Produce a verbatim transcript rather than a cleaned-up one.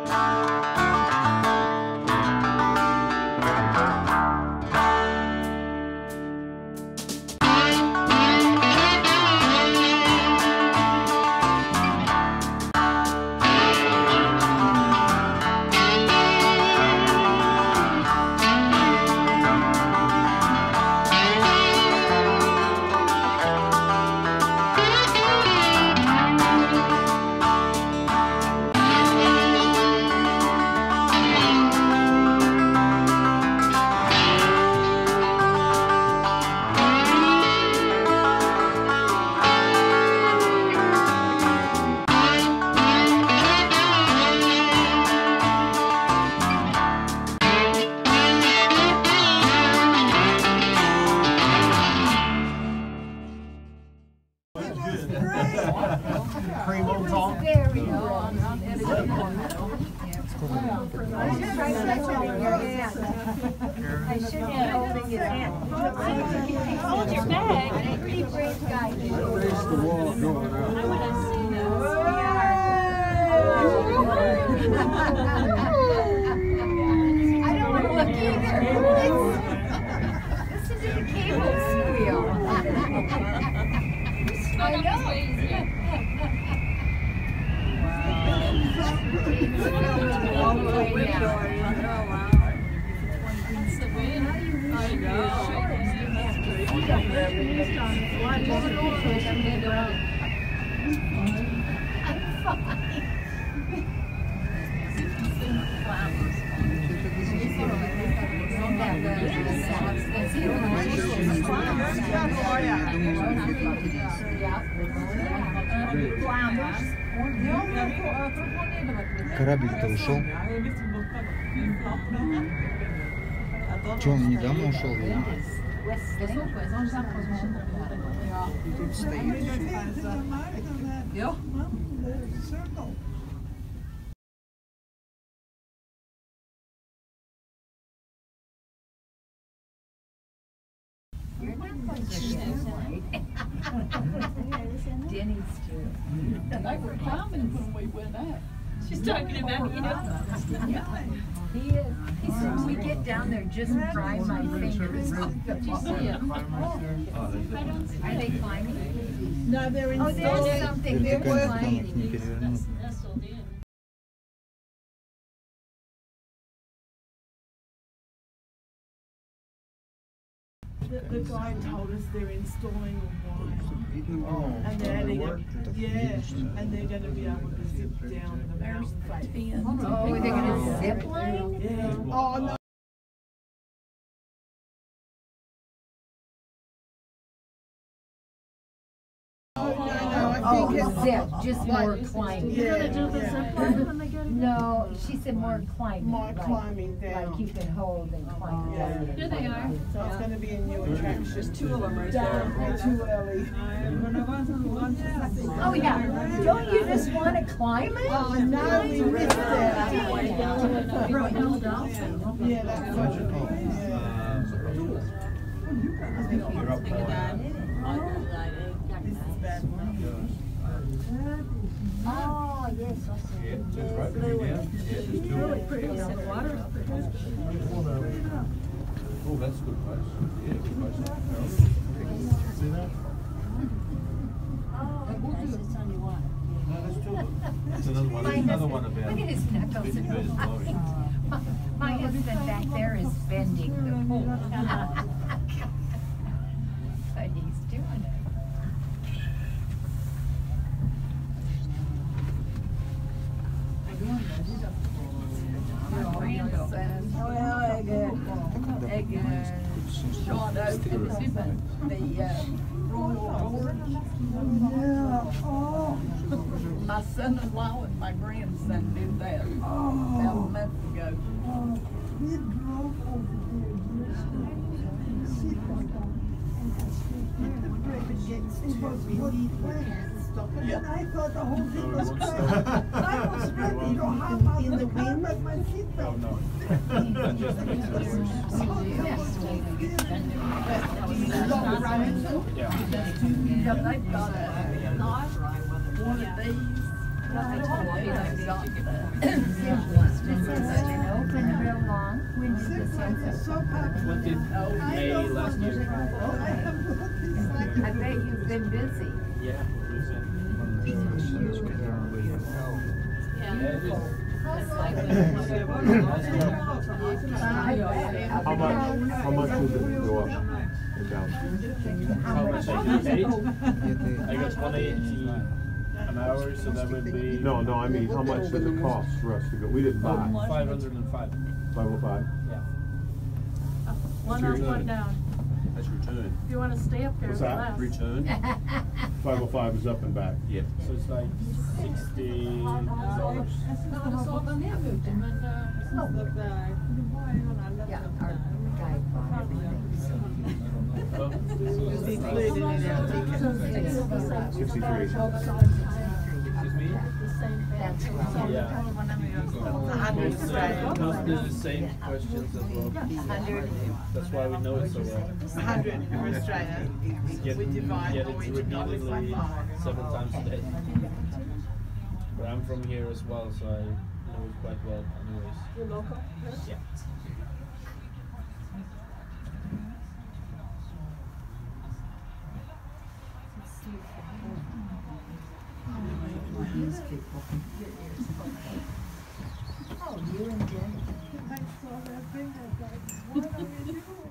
Hold your bag. Pretty brave guy. Raise the wall going out. I want to see this. I don't want to look either. It's, this is a cable wheel. I know. All the way down. I know. Корабль-то ушел. Че, он недавно ушел, да? И тут стоит. You're not going to right? Denny's too. They were climbing when we went out. She's talking about you. Yeah. He is. He said, when we get down there, just fry my fingers off the wall. Are they climbing? No, they're in. Oh, there's something. They're climbing. The, the guy told us they're installing a wire. Oh, And they're adding a, yeah, and they're going to be able to zip down the mountain face. Oh, they're going to zip line? Yeah. Oh, no. Oh, zip, just more climbing. You're going to do the zip line when they get it? No, she said more climbing. More like- climbing down. Like you can hold and climb Yeah. down. Here they are. So it's going to be a new attraction. There's two of them right there. Way too early. Oh, yeah. Don't you just want to climb it? Oh, no, we missed that. Yeah, that's such a You're up for This is bad one. Oh, yes. Yeah, just right from here. Yeah, just do it. Oh, that's a good place. Yeah, good place. See that? Oh, yes, it's only one. No, there's two. There's another one. There's another one about. Look at his knuckles. fifty meters long. My, my husband back there is bending the pole. But he's doing it. Well, again, again, Sean opened the uh, Royal Gorge. My son-in-law and my grandson did that about a month ago. We drove over there. Yeah. And I thought the whole thing was crazy. I was ready to hop out in the wind with my seatbelt. Oh, no. Yeah, they've got a, one of these. They've got the been open real long. When did this It's open? so popular. Twenty May last year. I bet you've been busy. Yeah. Yeah, it is. How much, how much does it go up and down? How much I get paid? I got one eighty an hour, so that would be No, no, I mean, how much does it cost for us to go? We didn't buy. five hundred and five. Five oh five? Yeah. One up, one down. That's return. If you want to stay up there, What's it's that? less. Return? Five oh five is up and back. Yeah. So it's like sixty dollars. Yeah, our guy bought everything. Sixty-three. Excuse me? That's right. Yeah. Most, uh, mostly the same questions as well. That's why we know it so well. hundred in Australia. Get, We divide get it Norwegian dollars by repeatedly five. seven times a day. But I'm from here as well, so I know it quite well anyways. You're local? Yeah. Oh, you and Jen. I saw that thing, I was like, what are we doing?